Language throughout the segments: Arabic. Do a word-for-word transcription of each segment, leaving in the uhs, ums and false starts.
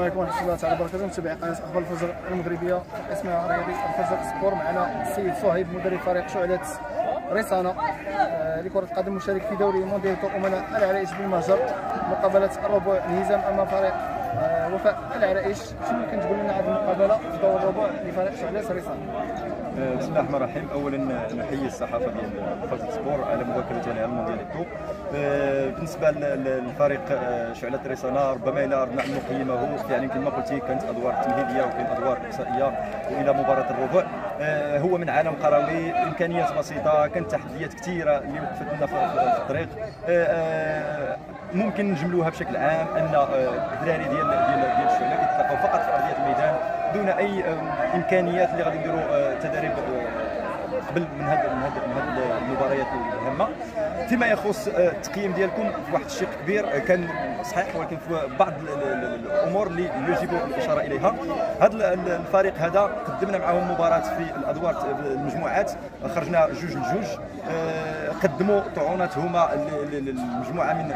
عليكم ورحمه الله تعالى وبركاته. متابعي قناه اخبار الفجر المغربيه، اسمها رياضي الفجر سبور. معنا السيد صهيب مدرب فريق شعلة ريسانة آه لكرة القدم، مشارك في دوري مونديال امناء العرائش بالمهجر، مقابلة الربع انهزام امام فريق آه وفاء العرائش. شنو يمكن تقول لنا هذه المقابلة في دور الربع لفريق شعلة ريسانة؟ بسم الله الرحمن الرحيم. اولا نحيي الصحافه ديال فجر سبور على مباشرتها على المونديال تو. بالنسبه للفريق شعلة ريسانة، ربما الى اردنا ان نقيمه يعني كما قلتي كانت ادوار تمهيديه وكاين ادوار اقصائيه والى مباراه الربع. هو من عالم قروي، امكانيات بسيطه، كانت تحديات كثيره اللي وقفت لنا في الطريق. ممكن نجملوها بشكل عام ان الدراري ديال ديال ديال الشعلة كيتلاقاو فقط في ارضيه الميدان دون اي امكانيات اللي غادي نديروا تدريب قبل من هذه من هذه المباريات الهامه. فيما يخص التقييم ديالكم في واحد الشق كبير كان صحيح، ولكن في بعض الامور اللي يجب الاشاره اليها. هذا الفريق هذا قدمنا معهم مباراه في الادوار المجموعات، خرجنا جوج لجوج. قدموا طعونات هما المجموعه من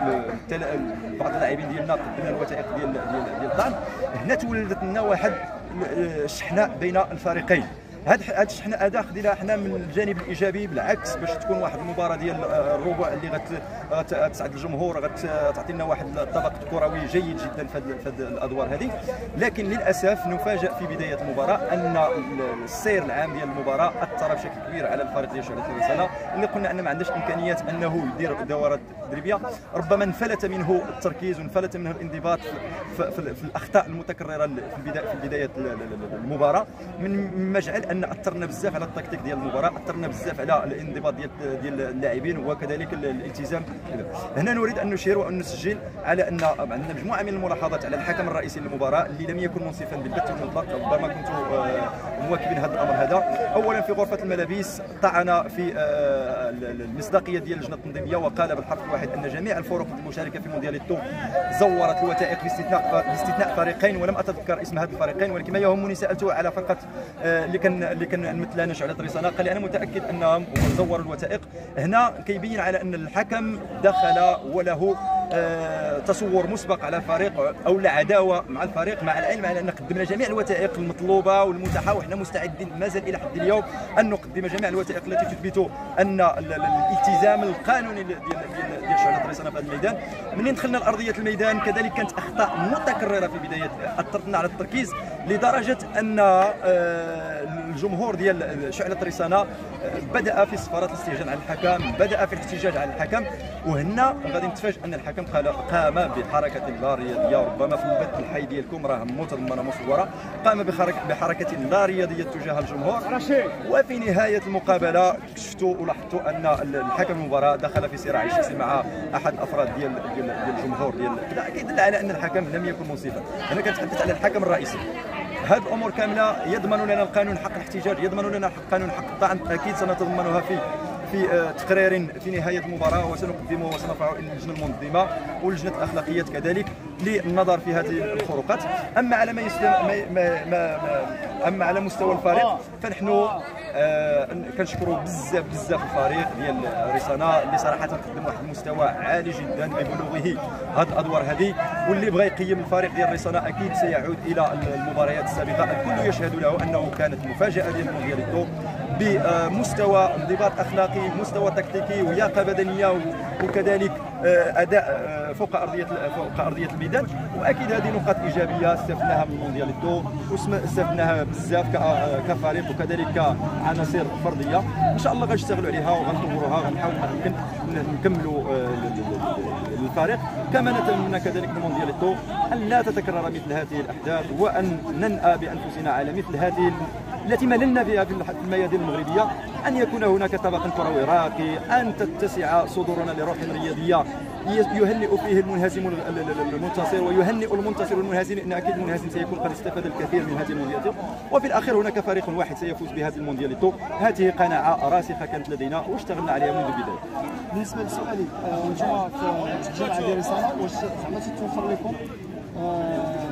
بعض اللاعبين ديالنا، قدمنا الوثائق ديال ديال ديال الطعن. هنا تولدت لنا واحد الشحناء بين الفريقين. هاد هاد الشحنه هذا خديناها حنا من الجانب الايجابي، بالعكس باش تكون واحد المباراه ديال الربع اللي غتسعد الجمهور، غتعطي لنا واحد الطبق كروي جيد جدا في هاد الادوار هذه. لكن للاسف نفاجئ في بدايه المباراه ان السير العام ديال المباراه اثر بشكل كبير على الفريق ديال شعلة ريسانة، اللي قلنا ان ما عندهاش امكانيات انه يدير دورات تدريبيه. ربما انفلت منه التركيز وانفلت منه الانضباط في, في, في الاخطاء المتكرره في البدايه في بدايه المباراه، مما جعل ان اثرنا بزاف على التكتيك ديال المباراه، اثرنا بزاف على الانضباط ديال ديال اللاعبين وكذلك الالتزام. هنا نريد ان نشير وان نسجل على ان عندنا مجموعه من الملاحظات على الحكم الرئيسي للمباراه اللي لم يكن منصفا بالبت المطلق. ربما كنتم مواكبين هذا الامر هذا. اولا في غرفه الملابس طعن في المصداقيه ديال اللجنه التنظيميه، وقال بالحرف الواحد ان جميع الفرق المشاركه في مونديال التو زورت الوثائق باستثناء باستثناء فريقين، ولم اتذكر اسم هذه الفريقين، ولكن ما يهمني سالته على فرقه اللي كان اللي كان نمثل انا شعلة ريسانة، قال لي انا متاكد انهم زوروا الوثائق. هنا كيبين على ان الحكم دخل وله آه تصور مسبق على الفريق او لا عداوه مع الفريق، مع العلم على ان قدمنا جميع الوثائق المطلوبه والمتاحه، وحنا مستعدين مازال الى حد اليوم ان نقدم جميع الوثائق التي تثبت ان الالتزام القانوني ديال ديال ديال شعلة ريسانة في هذا الميدان. منين دخلنا لارضيه الميدان كذلك كانت اخطاء متكرره في بدايه، اثرتنا على التركيز لدرجه ان آه الجمهور ديال شعلة ريسانة بدأ في صفارات الاستهجان على الحكم، بدأ في الاحتجاج على الحكم. وهنا غادي نتفاجئ ان الحكم قام بحركه لا رياضيه، ربما في البث الحي ديالكم راه متضمنه مصوره، قام بحركه لا رياضيه تجاه الجمهور. وفي نهايه المقابله كشفتوا ولاحظتوا ان الحكم المباراه دخل في صراع شخصي مع احد افراد ديال ديال الجمهور ديال كذا، كيدل على ان الحكم لم يكن منصفا. انا كنتحدث على الحكم الرئيسي. هذه الامور كامله يضمن لنا القانون حق الاحتجاج، يضمن لنا قانون حق الطعن، اكيد سنتضمنها في في تقرير في نهايه المباراه، وسنقدمه وسنرفعه الى اللجنه المنظمه واللجنه الاخلاقيات كذلك للنظر في هذه الخروقات. اما على ما يسلم ما ما ما اما على مستوى الفريق فنحن آه كنشكروا بزاف بزاف الفريق ديال ريسانة اللي صراحه قدم واحد المستوى عالي جدا ببلوغه هذه الادوار هذه، واللي بغى يقيم الفريق ديال ريسانة اكيد سيعود الى المباريات السابقه. الكل يشهد له انه كانت مفاجاه ديال مونديال التو بمستوى انضباط اخلاقي، مستوى تكتيكي، ولياقه بدنيه، وكذلك اداء فوق ارضيه فوق ارضيه الميدان. واكيد هذه نقاط ايجابيه استفدناها من مونديال التو، واستفدناها بزاف كفريق وكذلك كعناصر فرديه. ان شاء الله غنشتغلوا عليها وغنطوروها، غنحاولوا يمكن نكملوا الفريق. كما نتمنى كذلك في مونديال التو ان لا تتكرر مثل هذه الاحداث، وان ننأى بانفسنا على مثل هذه التي مللنا بها في الميادين المغربيه، ان يكون هناك طبق كروي راقي، ان تتسع صدورنا لروح رياضيه يهنئ فيه المنهزم المنتصر ويهنئ المنتصر المنهزم، لان اكيد المنهزم سيكون قد استفاد الكثير من هذه المونديال. وفي الاخير هناك فريق واحد سيفوز بهذه المونديال. هذه قناعه راسخه كانت لدينا واشتغلنا عليها منذ البدايه. بالنسبه لسؤالي، انتم في الجامعه ديال ريسانة واش زعما تتوفر لكم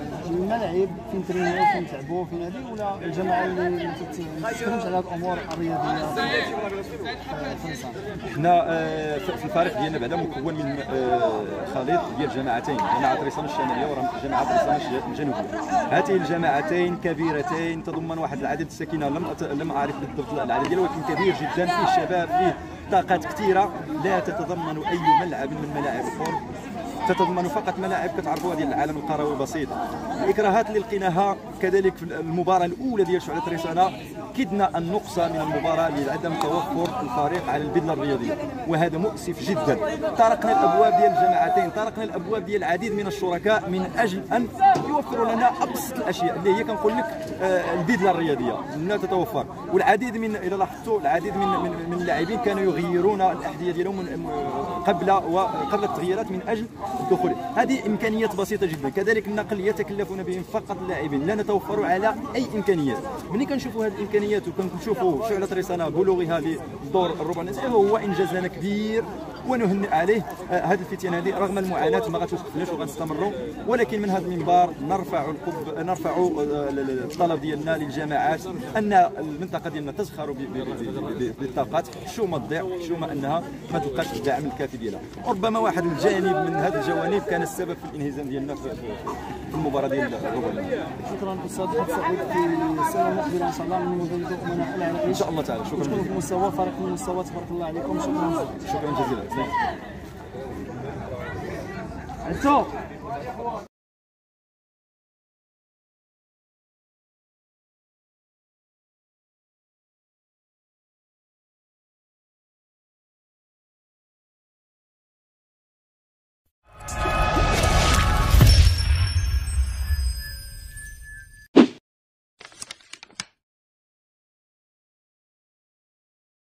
الملاعب فين ترينيو فين تلعبوا فين هذه، ولا الجماعه اللي ما تتكلمش على هذه الامور الرياضيه في الرساله؟ حنا في الفريق ديالنا بعدا مكون من خليط ديال جماعتين، جماعه ريسان الشماليه وجماعه ريسان الجنوبيه. هاتين الجماعتين كبيرتين تضمن واحد العدد الساكنه، لم لم اعرف بالضبط العدد ديالها، ولكن كبير جدا، فيه شباب، فيه طاقات كثيره لا تتضمن اي ملعب من ملاعب الكره، تتضمن فقط ملاعب كتعرفوها ديال العالم القروي البسيطه. الاكراهات اللي لقيناها كذلك في المباراه الاولى ديال شعله رسانه، كدنا النقص من المباراه لعدم توفر الفريق على البذله الرياضيه، وهذا مؤسف جدا. طرقنا الابواب ديال الجماعتين، طرقنا الابواب ديال العديد من الشركاء من اجل ان يوفروا لنا ابسط الاشياء اللي هي كنقول لك آه البذله الرياضيه لا تتوفر. والعديد من اذا لاحظتوا العديد من من, من اللاعبين كانوا يغيرون الاحذيه ديالهم قبل وقبل التغييرات من اجل الدخول. هذه امكانيات بسيطه جدا. كذلك النقل يتكلفون بهم فقط اللاعبين، لا نتوفر على اي امكانيات. ملي كنشوفوا هذه الامكانيات وكنشوفوا شعله رسانه بلوغها للدور الربع النهائي، هو انجاز لنا كبير ونهنئ عليه. هذه الفتيان هذه رغم المعاناه ما غتوقفناش وغنستمروا، ولكن من هذا المنبر نرفع القب نرفع الطلب ديالنا للجماعات ان المنطقه ديالنا تزخر بالطاقات، شو ما تضيع، شو ما انها ما تلقاش الدعم الكافي ديالها. ربما واحد الجانب من هذه الجوانب كان السبب في الانهزام ديالنا في المباراه ديال الربع النهائي. شكرا استاذ حمد سعيد. في السنه المقبله ان شاء الله من مديريه امناء العراقيش ان شاء الله تعالى. شكرا جزيلا. في مستوى فريق من المستوى، تبارك الله عليكم. شكرا شكرا جزيلا.